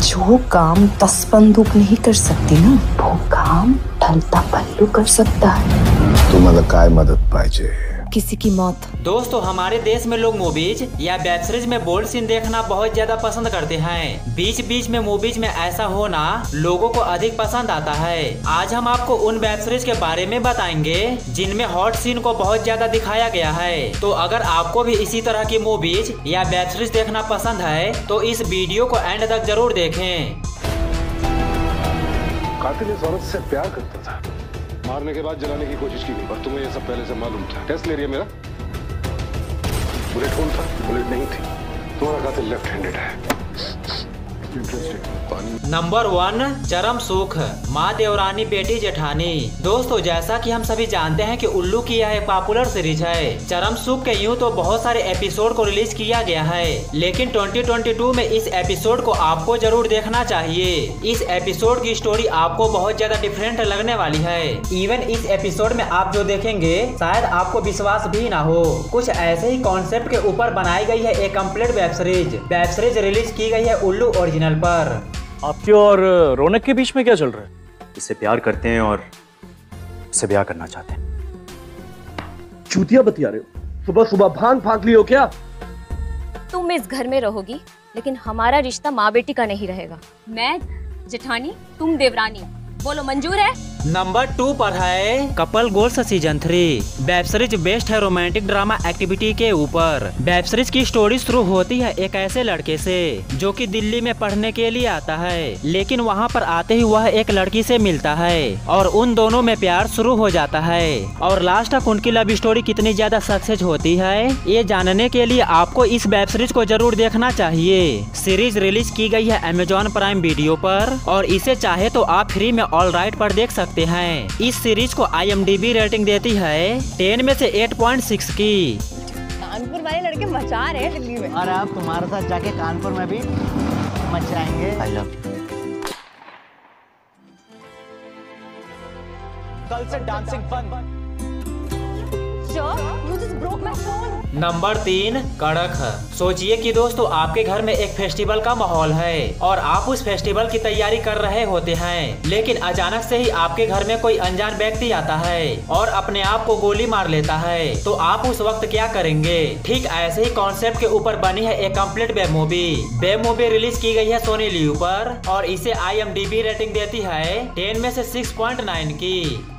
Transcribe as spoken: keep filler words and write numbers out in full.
जो काम दस बंदूक नहीं कर सकती ना, वो काम ढलता पल्लू कर सकता है। तुम्हाला काय मदत पाहिजे? किसी की मौत। दोस्तों, हमारे देश में लोग मूवीज या वेब सीरीज में बोल्ड सीन देखना बहुत ज्यादा पसंद करते हैं। बीच बीच में मूवीज में ऐसा होना लोगों को अधिक पसंद आता है। आज हम आपको उन वेब सीरीज के बारे में बताएंगे जिनमें हॉट सीन को बहुत ज्यादा दिखाया गया है। तो अगर आपको भी इसी तरह की मूवीज या वेब सीरीज देखना पसंद है तो इस वीडियो को एंड तक जरूर देखें। कातिल इस औरत से प्यार करता था, मारने के बाद जलाने की कोशिश की गई, पर तुम्हें ये सब पहले से मालूम था। टेस्ट ले रही है मेरा? बुलेट कौन था? बुलेट नहीं थी। तुम्हारा कातिल लेफ्ट हैंडेड है। नंबर वन, चरम सुख, माँ देवरानी बेटी जेठानी। दोस्तों, जैसा कि हम सभी जानते हैं कि उल्लू की यह एक पॉपुलर सीरीज है। चरम सुख के यूं तो बहुत सारे एपिसोड को रिलीज किया गया है, लेकिन दो हज़ार बाईस में इस एपिसोड को आपको जरूर देखना चाहिए। इस एपिसोड की स्टोरी आपको बहुत ज्यादा डिफरेंट लगने वाली है। इवन इस एपिसोड में आप जो देखेंगे शायद आपको विश्वास भी ना हो। कुछ ऐसे ही कॉन्सेप्ट के ऊपर बनाई गई है एक complete web series. Web series release की गई है उल्लू ओरिजिनल पर। आपके और रौनक के बीच में क्या चल रहा है? इससे प्यार करते हैं और इससे ब्याह करना चाहते हैं। चूतिया बतिया रहे हो? सुबह सुबह भांग फांक लियो क्या? तुम इस घर में रहोगी, लेकिन हमारा रिश्ता माँ बेटी का नहीं रहेगा। मैं जेठानी, तुम देवरानी। बोलो, मंजूर है? नंबर टू पर है couple goals season three. Web series based है रोमांटिक ड्रामा एक्टिविटी के ऊपर। वेब सीरीज की स्टोरी शुरू होती है एक ऐसे लड़के से जो कि दिल्ली में पढ़ने के लिए आता है, लेकिन वहां पर आते ही वह एक लड़की से मिलता है और उन दोनों में प्यार शुरू हो जाता है। और लास्ट तक उनकी लव स्टोरी कितनी ज्यादा सक्सेस होती है, ये जानने के लिए आपको इस वेब सीरीज को जरूर देखना चाहिए। सीरीज रिलीज की गई है अमेजॉन प्राइम वीडियो पर और इसे चाहे तो आप फ्री में ऑल राइट पर देख सकते हैं। इस सीरीज को I M D B rating देती है टेन में से एट पॉइंट सिक्स की। कानपुर वाले लड़के मचा रहे हैं दिल्ली में। और आप तुम्हारे साथ जाके कानपुर में भी मचाएंगे। I love you. कल से डांसिंग बंद। You just broke my phone. Number तीन, कड़क। सोचिए कि दोस्तों आपके घर में एक फेस्टिवल का माहौल है और आप उस फेस्टिवल की तैयारी कर रहे होते हैं, लेकिन अचानक से ही आपके घर में कोई अनजान व्यक्ति आता है और अपने आप को गोली मार लेता है, तो आप उस वक्त क्या करेंगे? ठीक ऐसे ही कॉन्सेप्ट के ऊपर बनी है एक complete web movie. Web movie release की गई है सोनी लिव पर और इसे I M D B rating देती है टेन में से सिक्स पॉइंट नाइन की।